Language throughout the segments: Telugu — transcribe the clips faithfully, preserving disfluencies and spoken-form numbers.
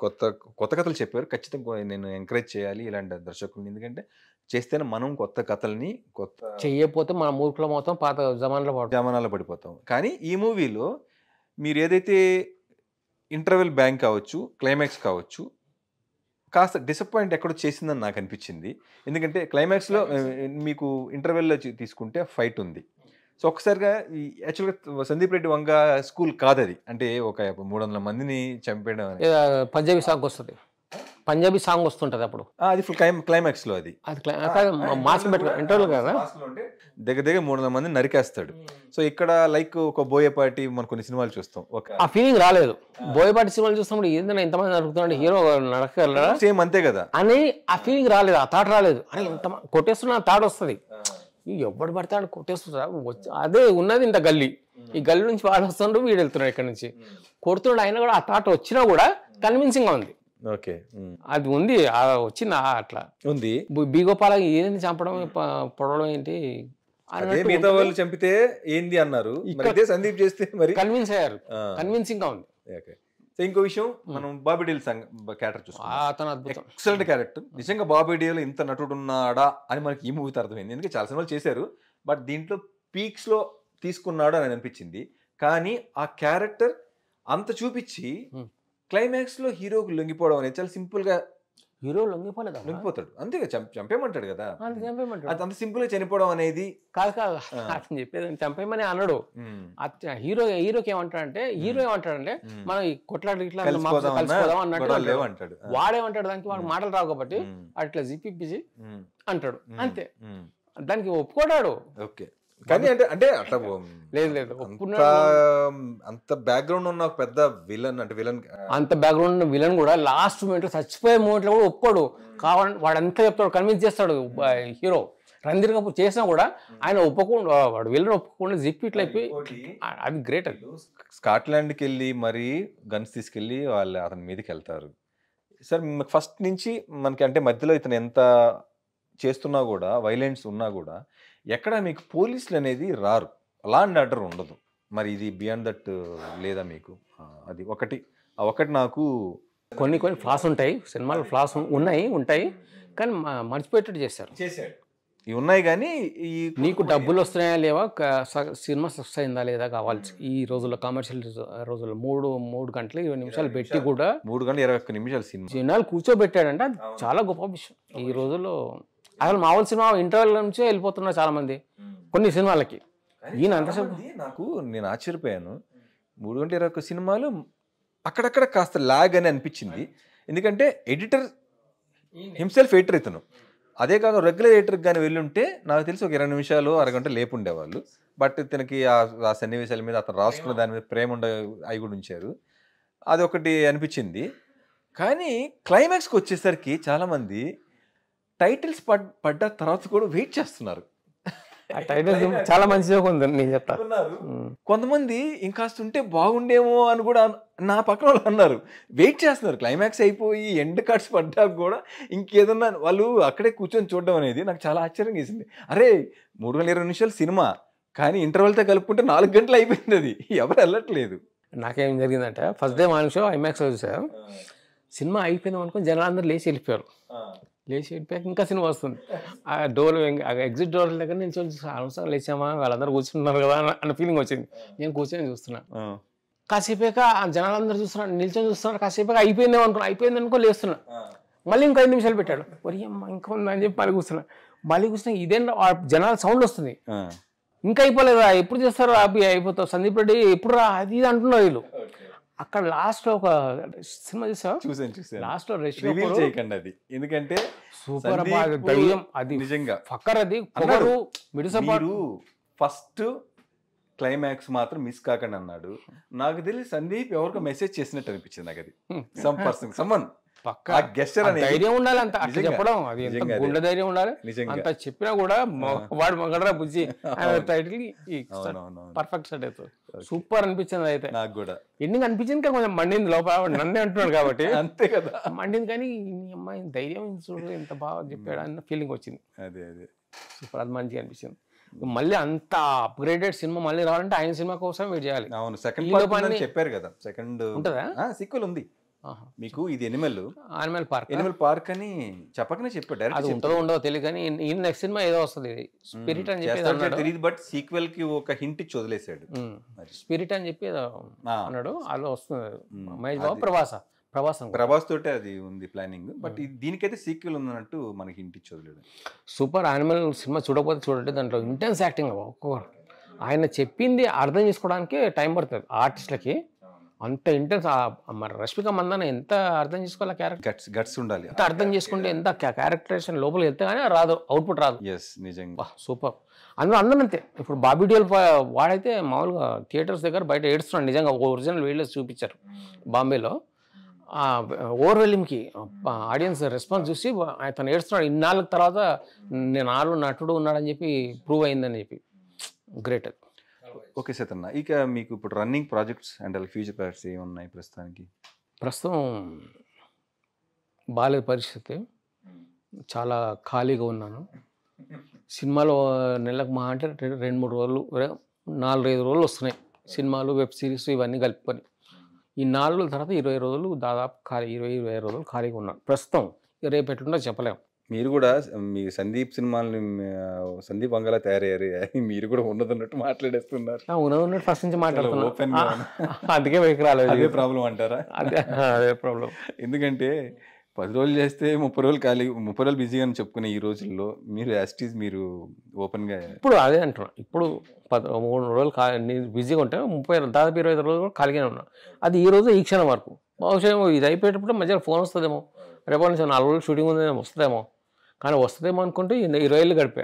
కొత్త కొత్త కథలు చెప్పారు. ఖచ్చితంగా నేను ఎంకరేజ్ చేయాలి ఇలాంటి దర్శకుల్ని. ఎందుకంటే చేస్తేనే మనం కొత్త కథల్ని కొత్త చెయ్యకపోతే మన మూర్ఖులం అవుతాం, పాత జమానాలో పడతాం. జమానాలో పడిపోతాం. కానీ ఈ మూవీలో మీరు ఏదైతే ఇంటర్వెల్ బ్యాంక్ కావచ్చు, క్లైమాక్స్ కావచ్చు, కాస్త డిసప్పాయింట్ ఎక్కడో చేసిందని నాకు అనిపించింది. ఎందుకంటే క్లైమాక్స్‌లో ఆహ్, మీకు ఇంటర్వెల్‌లో చు తీసుకుంటే ఫైట్ ఉంది. సో, ఒక్కసారిగా ఈ యాక్చువల్‌గా సందీప్ రెడ్డి వంగ స్కూల్ కాదది. అంటే ఒక మూడు వందల మందిని చంపేయడం అనేది. ఏదో పంజాబీ సాంగ్ వస్తది. పంజాబీ సాంగ్ వస్తుంటది అప్పుడు. ఆ! అది ఫుల్ క్లైమ్ క్లైమాక్స్‌లో అది. అది క్లై కాదు మాస్క్ పెట్టుకో ఇంటర్వల్ కదా. మాస్క్‌లో అంటే దగ్గర దగ్గర మూడు వందల మందిని నరికేస్తాడు. సో, ఇక్కడ లైక్ ఒక బోయపాటి మనం కొన్ని సినిమాలు చూస్తాం. ఒక ఆ ఫీలింగ్ రాలేదు. బోయపాటి సినిమాలు చూసినప్పుడు ఏందన్నా ఇంతమంది నరుకుతున్నాడు, హీరో నరకగలరా సేమ్ అంతే కదా. అని ఆ ఫీలింగ్ రాలేదు, ఆ థాట్ రాలేదు. అని ఇంత కొట్టేస్తున్నా థాట్ వస్తుంది. ఎవ్వడు పడతాడు కొట్టేస్తుంటా వచ్చి అదే ఉన్నది ఇంత గల్లీ. ఈ గల్లీ నుంచి వాడు వస్తుండ్రు, వీడు వెళ్తున్నాడు ఇక్కడ నుంచి కొడుతున్నాడు. అయినా కూడా ఆ థాట్ వచ్చినా కూడా కన్విన్సింగ్ గా ఉంది. ఓకే, అది ఉంది, వచ్చింది అట్లా ఉంది. బి గోపాల ఏంది చంపడం పొడవడం ఏంటి అదే మిగతా వాళ్ళు చంపితే ఏంది అన్నారు. మరి ఇదే సందీప్ చేస్తే మరి కన్విన్స్ అయ్యారు, కన్విన్సింగ్ గా ఉంది. ఓకే. సో ఇంకో విషయం, మనం బాబీ డీల్ క్యారెక్టర్ చూస్తాం. అతను అద్భుతం, ఎక్సలెంట్ క్యారెక్టర్. నిజంగా బాబీ డీల్ ఇంత నటుడు ఉన్నాడా అని మనకి ఈ మూవీతో అర్థమైంది. ఎందుకంటే చాలా సినిమాలు చేశారు, బట్ దీంట్లో పీక్స్ లో తీసుకున్నాడు అని అనిపించింది. కానీ ఆ క్యారెక్టర్ అంత చూపించి క్లైమాక్స్ లో హీరోకి లొంగిపోవడం అనేది చాలా సింపుల్ గా. హీరో లొంగిపోలేదు, లొంగిపోతాడు అంతే, చంపేయమంటాడు కదా. చంపేయమంటాడు, అంత సింపుల్ గా చనిపోవడం అనేది కాదు కాదు అతను చెప్పేది చంపేయమని అన్నాడు. హీరో హీరోకి ఏమంటాడంటే హీరో ఏమంటాడంటే మనం కొట్లాడి ఇట్లా కలిసిపోదాం అన్నట్టు అంటాడు. వాడేమంటాడు, దానికి వాడు మాటలు రావు కాబట్టి అట్లా జిప్పిప్పిసి అంటాడు అంతే. దానికి ఒప్పుకోడాడు. ఓకే, కానీ అంటే అంటే అట్లా లేదు లేదు అంత బ్యాక్గ్రౌండ్ ఉన్న పెద్ద విలన్ అంటే విలన్ అంత బ్యాక్గ్రౌండ్ విలన్ కూడా లాస్ట్ మూమెంట్ చచ్చిపోయే మూమెంట్ లో కూడా ఒప్పుకోడు. కావాలని వాడు అంతా చెప్తాడు, కన్విన్స్ చేస్తాడు హీరో. రణధీర్ కపూర్ చేసినా కూడా ఆయన ఒప్పుకోకుండా, వాడు విలన్ ఒప్పుకోకుండా జిప్ ఇట్లా అయిపోయి, అది గ్రేట్. అది స్కాట్లాండ్కి వెళ్ళి మరి గన్స్ తీసుకెళ్ళి వాళ్ళు అతని మీదకి వెళ్తారు. సార్ ఫస్ట్ నుంచి మనకి అంటే మధ్యలో ఇతను ఎంత చేస్తున్నా కూడా, వైలెన్స్ ఉన్నా కూడా ఎక్కడ మీకు పోలీసులు అనేది రారు, లా అండ్ ఆర్డర్ ఉండదు. మరి ఇది బియాండ్ దట్ లేదా మీకు? అది ఒకటి ఆ ఒకటి నాకు కొన్ని కొన్ని ఫ్లాస్ ఉంటాయి సినిమాలో, ఫ్లాస్ ఉన్నాయి ఉంటాయి కానీ మర్చిపోయేటట్టు చేశారు. చేశాడు ఇవి ఉన్నాయి కానీ ఈ నీకు డబ్బులు వస్తున్నాయా లేవా, సినిమా సక్సెస్ అయిందా లేదా కావాలి. ఈ రోజుల్లో కమర్షియల్ రోజుల్లో మూడు మూడు గంటలు ఇరవై నిమిషాలు పెట్టి కూడా మూడు గంటలు ఇరవై ఒక్క నిమిషాలు సినిమా జనాలు కూర్చోబెట్టాడంటే అది చాలా గొప్ప విషయం. ఈ రోజుల్లో అసలు మామూలు సినిమా ఇంటర్వెల్ నుంచే వెళ్ళిపోతున్నారు చాలా మంది కొన్ని సినిమాలకి. ఈయన అంతసేపు నాకు నేను ఆశ్చర్యపోయాను. మూడు గంటల ఇరవై ఒక్క సినిమాలు అక్కడక్కడ కాస్త లాగ్ అని అనిపించింది. ఎందుకంటే ఎడిటర్ హిమ్సెల్ఫ్ ఎడిటర్ ఇతను. అదే కాక రెగ్యులర్ ఎడిటర్కి కానీ వెళ్ళుంటే నాకు తెలిసి ఒక ఇరవై నిమిషాలు అరగంట లేపుండేవాళ్ళు. బట్ ఇతనికి ఆ సన్నివేశాల మీద అతను రాసుకున్న దాని మీద ప్రేమ ఉండే అవి కూడా ఉంచారు. అది ఒకటి అనిపించింది. కానీ క్లైమాక్స్కి వచ్చేసరికి చాలామంది టైటిల్స్ పడ్ పడ్డ తర్వాత కూడా వెయిట్ చేస్తున్నారు. ఆ టైటిల్స్ చాలా మంచిగా ఉంది నేను చెప్తా. కొంతమంది ఇంకాస్త ఉంటే బాగుండేమో అని కూడా నా పక్కన వాళ్ళు అన్నారు. వెయిట్ చేస్తున్నారు క్లైమాక్స్ అయిపోయి ఎండ్ కార్డ్స్ పడ్డాక కూడా ఇంకేదన్నా వాళ్ళు అక్కడే కూర్చొని చూడడం అనేది నాకు చాలా ఆశ్చర్యం వేసింది. అరే మూడు గంటల ఇరవై నిమిషాలు సినిమా కానీ ఇంటర్వెల్తో కలుపుకుంటే నాలుగు గంటలు అయిపోయింది. అది ఎవరు వెళ్ళట్లేదు. నాకేం జరిగిందంటే first day morning show IMAX చూసారు. సినిమా అయిపోయింది అనుకుని జనాలందరూ లేచి వెళ్ళిపోయారు. లేచి వెళ్ళిపోయాక ఇంకా సినిమా వస్తుంది. ఆ డోర్ ఎగ్జిట్ డోర్ దగ్గర నుంచి అవసరం లేచామా వాళ్ళందరూ కూర్చుంటున్నారు కదా అన్న ఫీలింగ్ వచ్చింది. నేను కూర్చొని చూస్తున్నా. కాసేపాక జనాలందరూ చూస్తున్నారు, నిల్చొని చూస్తున్నారు. కాసేపాక అయిపోయిందేమో అనుకున్నా, అయిపోయింది అనుకో లేస్తున్నా. మళ్ళీ ఇంకో ఐదు నిమిషాలు పెట్టాడు. వరి అమ్మ ఇంకా ఉందా అని చెప్పి మళ్ళీ కూర్చున్నా. మళ్ళీ కూర్చున్నా ఇదే జనాల సౌండ్ వస్తుంది. ఇంకా అయిపోలేదా, ఎప్పుడు చేస్తారు అవి అయిపోతావు సందీప్ రెడ్డి ఎప్పుడు రా అది ఇది అంటున్నారు వీళ్ళు. అక్కడ లాస్ట్ లో ఒక సినిమా చూసావా? చూసాను చూసాను. లాస్ట్ లో చేయకండి అది, ఎందుకంటే సూపర్ దయ్యం అది నిజంగా ఫక్కర్ అది మీరు ఫస్ట్ క్లైమాక్స్ మాత్రం మిస్ కాకండి అన్నాడు. నాకు తెలిసి సందీప్ ఎవరికో మెసేజ్ చేసినట్టు అనిపించింది నాకు. అది సమ్ పర్సన్ సమ్మన్ ధైర్యం ఉండాలి అంత అట్లా చెప్పడం, అది ఎంత గుండె ధైర్యం ఉండాలి. అంత చెప్పినా కూడా వాడు మగడరా బుజ్జి టైటిల్ పర్ఫెక్ట్ సెట్ అవుతుంది. సూపర్ అనిపించింది. అయితే నాకు కూడా ఎండింగ్ అనిపించింది కానీ కొంచెం మండింది లోపల, నన్నే అంటున్నాడు కాబట్టి అంతే కదా మండింది. కానీ అమ్మాయి ధైర్యం చూడు ఎంత బాగా చెప్పాడు అన్న ఫీలింగ్ వచ్చింది. అదే అదే సూపర్, అది మంచిగా అనిపించింది. మళ్ళీ అంత అప్గ్రేడెడ్ సినిమా మళ్ళీ రావాలంటే ఆయన సినిమా కోసం వెయిట్ చేయాలి. అవును, సెకండ్ పార్ట్ చెప్పారు కదా, సెకండ్ ఉంటుందా? సీక్వెల్ ఉంది. మీకు ఇది animal animal park animal park అని చెప్పకనే చెప్పాడు అది డైరెక్ట్ ఉంటుందో ఉండదో తెలియదు కానీ ఈ నెక్స్ట్ సినిమా ఏదో వస్తుంది స్పిరిట్ అని చెప్పి అన్నాడు తెలియదు బట్ సీక్వెల్ కి ఒక హింట్ ఇచ్చి వదిలేసాడు స్పిరిట్ అని చెప్పి ఏదో ఆ, అన్నాడు అది వస్తుంది మహేష్ బాబు ప్రభాస ప్రభాసం ప్రభాస్ తోటే అది ఉంది ప్లానింగ్ బట్ దీనికైతే సీక్వెల్ ఉందన్నట్టు మనకి హింట్ ఇచ్చి వదిలేడు సూపర్ యానిమల్ సినిమా చూడకపోతే చూడండి దాంట్లో ఇంటెన్స్ యాక్టింగ్ ఒక్కొక్కరు ఆయన చెప్పింది అర్థం చేసుకోవడానికి టైం పడుతుంది ఆర్టిస్టులకి అంత ఇంటెన్స్ మరి రష్మిక మందన ఎంత అర్థం చేసుకోవాలి క్యారెక్టర్ గట్స్ గట్స్ ఉండాలి ఎంత అర్థం చేసుకుంటే ఎంత క్యారెక్టరేషన్ లోపల వెళ్తే కానీ రాదు అవుట్పుట్ రాదు ఎస్ నిజంగా సూపర్ అందులో అందరూ అంతే ఇప్పుడు బాబీ డియోల్ వాడైతే మామూలుగా థియేటర్స్ దగ్గర బయట ఏడుస్తున్నాడు నిజంగా ఒరిజినల్ వీడియోస్ చూపించారు బాంబేలో ఓవర్వెల్లింగ్కి ఆడియన్స్ రెస్పాన్స్ చూసి అతను ఏడుస్తున్నాడు ఇన్నాళ్ళ తర్వాత నేను ఆరు నటుడు ఉన్నాడని చెప్పి ప్రూవ్ అయిందని చెప్పి గ్రేట్ అది ఓకే సతన్న ఇక మీకు ఇప్పుడు running projects and future projects ఏమున్నాయి ప్రస్తుతానికి ప్రస్తుతం బాగాలేదు పరిస్థితి చాలా ఖాళీగా ఉన్నాను సినిమాలో నెలకు మా అంటే రెండు రెండు మూడు రోజులు నాలుగు ఐదు రోజులు వస్తున్నాయి సినిమాలు వెబ్ సిరీస్ ఇవన్నీ కలుపుకొని ఈ నాలుగు రోజుల తర్వాత ఇరవై రోజులు దాదాపు ఖాళీ ఇరవై ఇరవై రోజులు ఖాళీగా ఉన్నాను ప్రస్తుతం రేపు ఎట్లుంటో చెప్పలేము మీరు కూడా మీ సందీప్ సినిమాలని సందీప్ వంగలా తయారయ్యారు మీరు కూడా ఉన్నదన్నట్టు మాట్లాడేస్తున్నారు ఉన్నది ఉన్నట్టు ఫస్ట్ నుంచి ఓపెన్ మాట్లాడుతున్నాను అందుకే వెనక్కి రాలేదు అదే ప్రాబ్లం అంటారా అదే అదే ప్రాబ్లం ఎందుకంటే పది రోజులు చేస్తే ముప్పై రోజులు ఖాళీ ముప్పై రోజులు బిజీగా అని చెప్పుకునే ఈ రోజుల్లో మీరు యాస్టీజ్ మీరు ఓపెన్గా ఇప్పుడు అదే అంటున్నాను ఇప్పుడు పద మూడు రోజులు ఖాళీ బిజీగా ఉంటే ముప్పై దాదాపు ఇరవై ఐదు రోజులు ఖాళీగానే ఉన్నాను అది ఈ రోజు ఈ క్షణం వరకు బహుశా ఇది అయిపోయేటప్పుడు మధ్యలో ఫోన్ వస్తుందేమో రేపటి నుంచి నాలుగు రోజులు షూటింగ్ ఉందేమో వస్తుందేమో కానీ వస్తుందేమో అనుకుంటే ఇరవై ఏళ్ళు గడిపా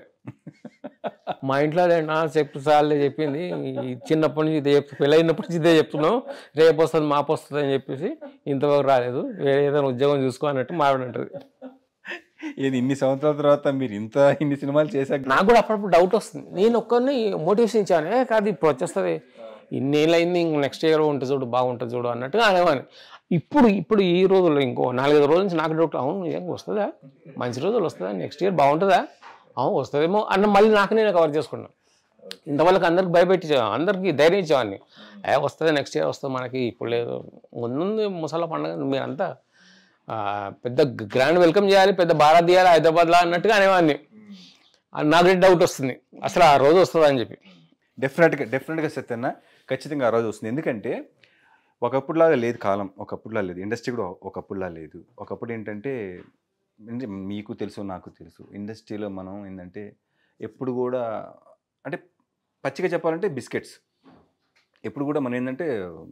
మా ఇంట్లో నా చెప్పు సార్లే చెప్పింది చిన్నప్పటి నుంచి ఇదే చెప్తు పెళ్ళైనప్పటి నుంచి ఇదే చెప్తున్నాం రేపు వస్తుంది మాపు వస్తుంది అని చెప్పేసి ఇంతవరకు రాలేదు వేరే ఏదైనా ఉద్యోగం చూసుకో అన్నట్టు మావిడంటది ఏది ఇన్ని సంవత్సరాల తర్వాత మీరు ఇంత ఇన్ని సినిమాలు చేశాక నాకు కూడా అప్పుడప్పుడు డౌట్ వస్తుంది నేను ఒక్కరిని మోటివేషన్ ఇచ్చాను ఏ కాదు ఇప్పుడు వచ్చేస్తుంది ఇన్నేళ్ళు అయింది ఇంక నెక్స్ట్ ఇయర్ ఉంటుంది చూడు బాగుంటుంది చూడు అన్నట్టుగా అనేవాని ఇప్పుడు ఇప్పుడు ఈ రోజుల్లో ఇంకో నాలుగైదు రోజుల నుంచి నాకు డౌట్ అవును నిజంగా వస్తుందా మంచి రోజులు వస్తుందా నెక్స్ట్ ఇయర్ బాగుంటుందా అవును వస్తుందేమో అన్న మళ్ళీ నాకు నేను కవర్ చేసుకున్నాను ఇంతవరకు అందరికి భయపెట్టి అందరికీ ధైర్యం ఇచ్చేవాడిని ఏ వస్తుంది నెక్స్ట్ ఇయర్ వస్తుంది మనకి ఇప్పుడు లేదు ముందు ముసలా పండుగ మీరంతా పెద్ద గ్రాండ్ వెల్కమ్ చేయాలి పెద్ద భారత్ చేయాలి హైదరాబాద్లో అన్నట్టుగా అనేవాడిని నాకు డౌట్ వస్తుంది అసలు ఆ రోజు వస్తుందా అని చెప్పి డెఫినెట్గా డెఫినెట్గా సత్యన్న ఖచ్చితంగా ఆ రోజు వస్తుంది ఎందుకంటే ఒకప్పుడులాగా లేదు కాలం ఒకప్పుడులా లేదు ఇండస్ట్రీ కూడా ఒకప్పుడులా లేదు ఒకప్పుడు ఏంటంటే మీకు తెలుసు నాకు తెలుసు ఇండస్ట్రీలో మనం ఏంటంటే ఎప్పుడు కూడా అంటే పచ్చిగా చెప్పాలంటే బిస్కెట్స్ ఎప్పుడు కూడా మనం ఏంటంటే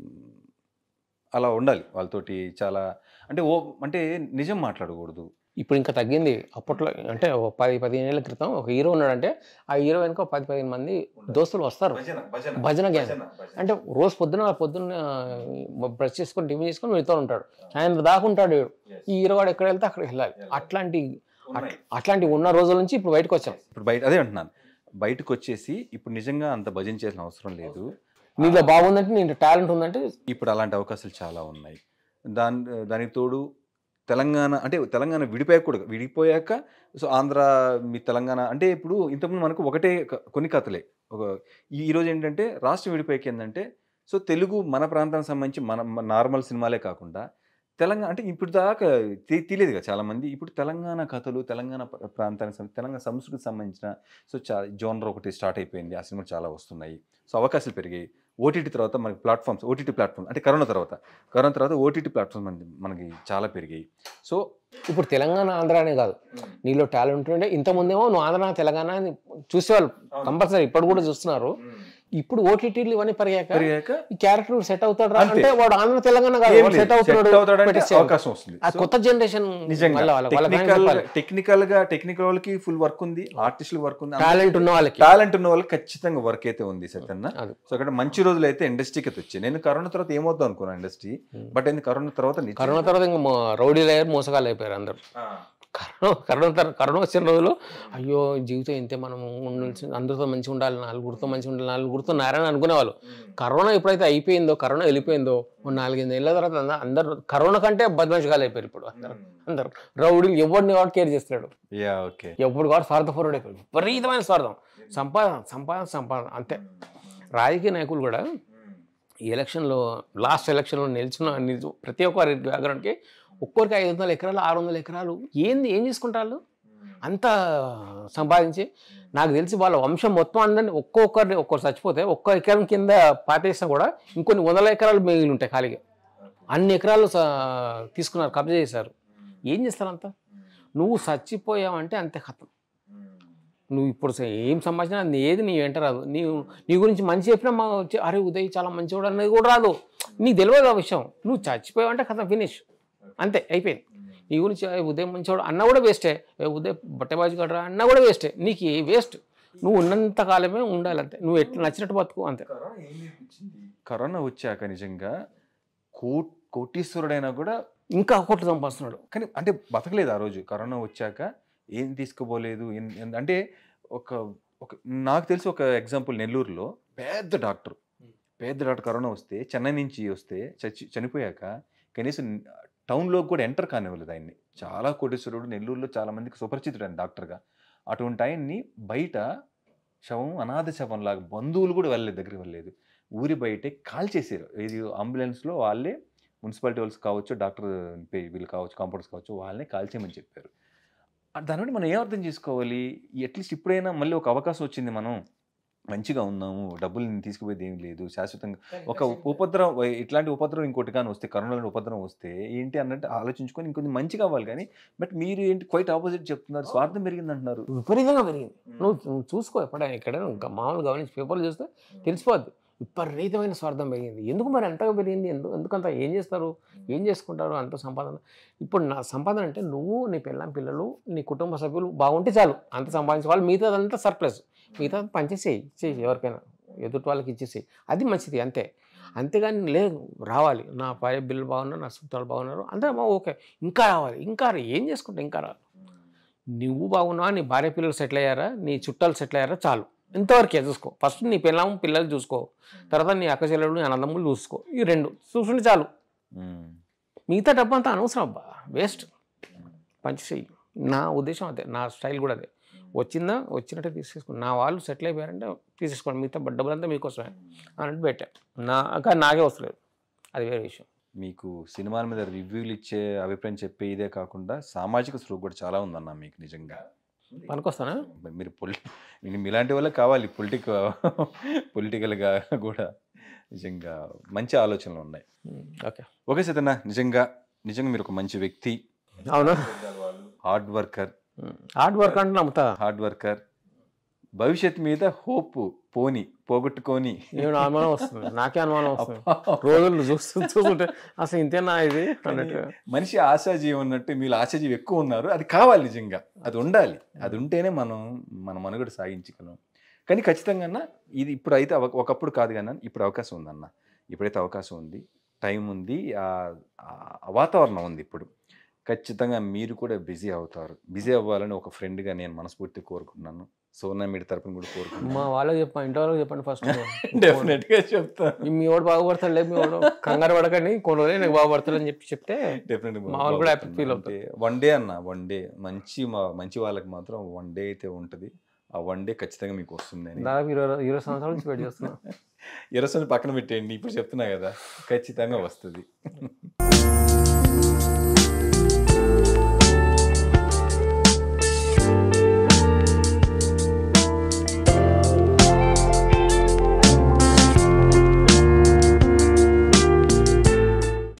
అలా ఉండాలి వాళ్ళతోటి చాలా అంటే ఓ అంటే నిజం మాట్లాడకూడదు ఇప్పుడు ఇంకా తగ్గింది అప్పట్లో అంటే ఒక పది పదిహేను ఏళ్ళ క్రితం ఒక హీరో ఉన్నాడంటే ఆ హీరో వెనుక పది పదిహేను మంది దోస్తులు వస్తారు భజన గ్యాంగ్ అంటే రోజు పొద్దున పొద్దున్న బ్రష్ చేసుకొని టిఫిన్ చేసుకొని వెళ్తూ ఉంటాడు ఆయన దాకుంటాడు ఈ హీరో వాడు ఎక్కడ వెళ్తే అక్కడికి వెళ్ళాలి అట్లాంటి అట్లాంటివి ఉన్న రోజుల నుంచి ఇప్పుడు బయటకు వచ్చాం ఇప్పుడు బయట అదే అంటున్నాను బయటకు వచ్చేసి ఇప్పుడు నిజంగా అంత భజన చేసిన అవసరం లేదు నీలో బాగుందంటే నీకు టాలెంట్ ఉందంటే ఇప్పుడు అలాంటి అవకాశాలు చాలా ఉన్నాయి దాని దానికి తోడు తెలంగాణ అంటే తెలంగాణ విడిపోయాక కూడా విడిపోయాక సో ఆంధ్ర మీ తెలంగాణ అంటే ఇప్పుడు ఇంతకుముందు మనకు ఒకటే కొన్ని కథలే ఒక ఈరోజు ఏంటంటే రాష్ట్రం విడిపోయాక ఏంటంటే సో తెలుగు మన ప్రాంతానికి సంబంధించి మన నార్మల్ సినిమాలే కాకుండా తెలంగాణ అంటే ఇప్పుడు దాకా తెలియదు కదా చాలామంది ఇప్పుడు తెలంగాణ కథలు తెలంగాణ ప్రాంతానికి తెలంగాణ సంస్కృతికి సంబంధించిన సో చా జోనర్ ఒకటి స్టార్ట్ అయిపోయింది ఆ సినిమాలు చాలా వస్తున్నాయి సో అవకాశాలు పెరిగాయి ఓటీటీ తర్వాత మనకి ప్లాట్ఫామ్స్ ఓటీటీ ప్లాట్ఫామ్స్ అంటే కరోనా తర్వాత కరోనా తర్వాత ఓటీటీ ప్లాట్ఫామ్స్ మనకి మనకి చాలా పెరిగాయి సో ఇప్పుడు తెలంగాణ ఆంధ్రానే కాదు నీలో టాలెంట్ ఉంటే ఇంతకుముందేమో నువ్వు ఆంధ్ర తెలంగాణ అని చూసేవాళ్ళు కంపల్సరీ ఇప్పుడు కూడా చూస్తున్నారు ఇప్పుడు ఓటీటీలు ఇవన్నీ పెరిగాక ఈ క్యారెక్టర్ సెట్ అవుతాడు అంటే వాడు ఆంధ్ర తెలంగాణ కాదు సెట్ అవకాశం వస్తుంది ఆ కొత్త జనరేషన్ టెక్నికల్ గా టెక్నికల్ వాళ్ళకి ఫుల్ వర్క్ ఉంది ఆర్టిస్టుల వర్క్ ఉంది టాలెంట్ ఉన్న వాళ్ళకి టాలెంట్ ఉన్న వాళ్ళకి ఖచ్చితంగా వర్క్ అయితే ఉంది సత్యన్న సో అక్కడ మంచి రోజులు అయితే ఇండస్ట్రీకి అయితే వచ్చాయి నేను కరోనా తర్వాత ఏమవుతాం అనుకున్నాను ఇండస్ట్రీ బట్ ఏంది కరోనా తర్వాత కరోనా తర్వాత ఇంకా రౌడీలు అయ్యారు మోసగాళ్ళు అయిపోయారు అందరు కరోనా కరోనా కరోనా వచ్చిన రోజులు అయ్యో జీవితం ఇంతే మనం ఉండాల్సి అందరితో మంచిగా ఉండాలి నలుగురితో మంచిగా ఉండాలి నలుగురితో నారాయణ అనుకునేవాళ్ళు కరోనా ఎప్పుడైతే అయిపోయిందో కరోనా వెళ్ళిపోయిందో నాలుగైదు ఏళ్ళ తర్వాత అందరు కరోనా కంటే బద్మాషిగాలు అయిపోయారు ఇప్పుడు అందరు అందరు రౌడీలు ఎవరిని వాడు కేర్ చేస్తున్నాడు ఎప్పుడు కూడా స్వార్థపరుడు అయిపోయాడు విపరీతమైన స్వార్థం సంపాదన సంపాదన సంపాదన అంతే రాజకీయ నాయకులు కూడా ఈ ఎలక్షన్లో లాస్ట్ ఎలక్షన్లో నిల్చున్న నిల్చు ప్రతి ఒక్కరి బ్యాక్గ్రౌండ్కి ఒక్కొరికి ఐదు వందల ఎకరాలు ఆరు వందల ఎకరాలు ఏంది ఏం చేసుకుంటారు అంత సంపాదించి. నాకు తెలిసి వాళ్ళ వంశం మొత్తం అందరినీ ఒక్కొక్కరిని ఒక్కరు చచ్చిపోతే ఒక్క ఎకరం కింద పాతేసినా కూడా ఇంకొన్ని వందల ఎకరాలు మిగిలి ఉంటాయి ఖాళీగా. అన్ని ఎకరాలు తీసుకున్నారు, కబ్జా చేశారు. ఏం చేస్తారంతా? నువ్వు చచ్చిపోయావంటే అంతే కథం. నువ్వు ఇప్పుడు ఏం సంభాషణ ఏది నీ వెంట రాదు. నీవు నీ గురించి మంచి చెప్పినా మా వచ్చి అరే ఉదయ్ చాలా మంచివాడు అనేది కూడా రాదు. నీకు తెలియదు ఆ విషయం. నువ్వు చచ్చిపోయావంటే కథం, ఫినిష్, అంతే, అయిపోయింది. నీ గురించి ఉదయం మంచివాడు అన్నా కూడా వేస్టే, ఉదయం బట్టబాజు కడరా అన్నా కూడా వేస్టే. నీకు వేస్ట్. నువ్వు ఉన్నంత కాలమే ఉండాలి అంతే. నువ్వు ఎట్లా నచ్చినట్టు బతుకు అంతే. కరోనా వచ్చాక నిజంగా కో కోటీశ్వరుడైనా కూడా ఇంకా కోట్లు సంపాదిస్తున్నాడు. కానీ అంటే బతకలేదు ఆ రోజు. కరోనా వచ్చాక ఏం తీసుకుపోలేదు. అంటే ఒక ఒక నాకు తెలిసి ఒక ఎగ్జాంపుల్, నెల్లూరులో పెద్ద డాక్టర్ పెద్ద డాక్టర్ కరోనా వస్తే చెన్నై నుంచి వస్తే చచ్చి చనిపోయాక కనీసం టౌన్లోకి కూడా ఎంటర్ కానివ్వలేదు ఆయన్ని. చాలా కోటీశ్వరుడు, నెల్లూరులో చాలా మందికి సుపరిచితుడు ఆయన డాక్టర్గా. అటువంటి ఆయన్ని బయట శవం, అనాథ శవం లాగా బంధువులు కూడా వెళ్ళలేదు, దగ్గరికి వెళ్ళలేదు. ఊరి బయటే కాల్చేసారు. ఇది అంబులెన్స్లో వాళ్ళే, మున్సిపాలిటీ వాళ్ళు కావచ్చు, డాక్టర్ వీళ్ళు కావచ్చు, కాంపౌండర్స్ కావచ్చు, వాళ్ళని కాల్చేయమని చెప్పారు. దాని నుండి మనం ఏం అర్థం చేసుకోవాలి? అట్లీస్ట్ ఇప్పుడైనా మళ్ళీ ఒక అవకాశం వచ్చింది, మనం మంచిగా ఉన్నాము, డబ్బులు తీసుకుపోయేది ఏం లేదు, శాశ్వతంగా ఒక ఉపద్రవం, ఇట్లాంటి ఉపద్రవం ఇంకోటి కానీ వస్తే, కరోనా ఉపద్రవం వస్తే ఏంటి అన్నట్టు ఆలోచించుకొని ఇంకొంచెం మంచి కావాలి. కానీ బట్ మీరు ఏంటి క్వైట్ ఆపోజిట్ చెప్తున్నారు, స్వార్థం పెరిగింది అంటున్నారు. విపరీతంగా పెరిగింది. నువ్వు నువ్వు చూసుకో, ఎప్పుడైనా ఇక్కడ మామూలు గమనించి పేపర్లు చూస్తే తెలిసిపోద్ది. విపరీతమైన స్వార్థం పెరిగింది. ఎందుకు మరి అంతగా పెరిగింది? ఎందుకు ఎందుకంత ఏం చేస్తారు, ఏం చేసుకుంటారు అంత సంపాదన? ఇప్పుడు నా సంపాదన అంటే నువ్వు, నీ పిల్లం పిల్లలు, నీ కుటుంబ సభ్యులు బాగుంటే చాలు, అంత సంపాదించేవాళ్ళు. మిగతాదంతా సర్ప్లస్, మిగతా పంచేసేయి, ఇచ్చేసి ఎవరికైనా, ఎదుటి వాళ్ళకి ఇచ్చేసేయి, అది మంచిది అంతే. అంతేగాని లేదు రావాలి, నా భార్య బిల్లు బాగున్నారు, నా చుట్టాలు బాగున్నారు, అంతే ఓకే, ఇంకా రావాలి, ఇంకా ఏం చేసుకుంటా, ఇంకా రావాలి. నువ్వు బాగున్నావా, నీ భార్య పిల్లలు సెటిల్ అయ్యారా, నీ చుట్టాలు సెటిల్ అయ్యారా, చాలు. ఇంతవరకే చూసుకో. ఫస్ట్ నీ పిల్లలు పిల్లలు చూసుకో, తర్వాత నీ అక్క చెల్లెలు, నీ అన్నదమ్ములు చూసుకో. ఈ రెండు చూసుకుంటే చాలు. మిగతా డబ్బు అంతా అనవసరం అబ్బా, వేస్ట్, పంచేసేయి. నా ఉద్దేశం అదే, నా స్టైల్ కూడా అదే. వచ్చిందా వచ్చినట్టే తీసేసుకోండి. నా వాళ్ళు సెటిల్ అయిపోయారంటే తీసేసుకోండి, మిగతా డబ్బులంతా మీకోసమే అన్నట్టు పెట్టా. నా కానీ నాకే వస్తలేదు, అది వేరే విషయం. మీకు సినిమాల మీద రివ్యూలు ఇచ్చే అభిప్రాయం చెప్పే ఇదే కాకుండా సామాజిక స్పృహ కూడా చాలా ఉందన్న మీకు. నిజంగా పనికొస్తానా? మీరు పొలి మీలాంటి వాళ్ళే కావాలి, పొలిటిక్ పొలిటికల్గా కూడా నిజంగా మంచి ఆలోచనలు ఉన్నాయి. ఓకే ఓకే సీతన్న, నిజంగా నిజంగా మీరు ఒక మంచి వ్యక్తి. అవునా? Hard worker. హార్డ్ వర్క్ అంటే నమ్ముతా. Hard worker. భవిష్యత్ మీద హోప్ పోని పోగొట్టుకొని ఏమైనా అనుమానం వస్తుంది, నాకే అనుమానం వస్తుంది రోజులు చూస్తూ చూస్తుంటే, అసలు ఇంతేనా ఇది అన్నట్టు. మనిషి ఆశాజీవి ఉన్నట్టు మీరు ఆశాజీవి ఎక్కువ ఉన్నారు. అది కావాలి, నిజంగా అది ఉండాలి. అది ఉంటేనే మనం మన మనుగడ సాగించగలం. కానీ ఖచ్చితంగా ఇది ఇప్పుడు అయితే ఒకప్పుడు కాదు కానీ ఇప్పుడు అవకాశం ఉందన్న. ఇప్పుడైతే అవకాశం ఉంది, టైం ఉంది, వాతావరణం ఉంది. ఇప్పుడు ఖచ్చితంగా మీరు కూడా బిజీ అవుతారు. బిజీ అవ్వాలని ఒక ఫ్రెండ్గా నేను మనస్ఫూర్తిగా కోరుకున్నాను. సోనా మీడి తరపున కూడా కోరుకున్నాను. మా వాళ్ళకి చెప్పండి, ఇంటి వాళ్ళకి చెప్పండి ఫస్ట్. డెఫినెట్గా చెప్తాను. మీ వాడు బాగుపడతాడు లేదు, మీ వాడు కంగారు పడకండి, కొన్ని రోజులు నాకు బాగుపడతాడు అని చెప్పి చెప్తే డెఫినెట్గా మా వాళ్ళు కూడా హ్యాపీ ఫీల్ అవుతారు. వన్ డే అన్న, వన్ డే మంచి మంచి వాళ్ళకి మాత్రం వన్ డే అయితే ఉంటుంది. ఆ వన్ డే ఖచ్చితంగా మీకు వస్తుంది. దాదాపు ఇరవై ఇరవై సంవత్సరాల నుంచి వెయిట్ చేస్తున్నా. ఇరవై పక్కన పెట్టేయండి, ఇప్పుడు చెప్తున్నా కదా, ఖచ్చితంగా వస్తుంది.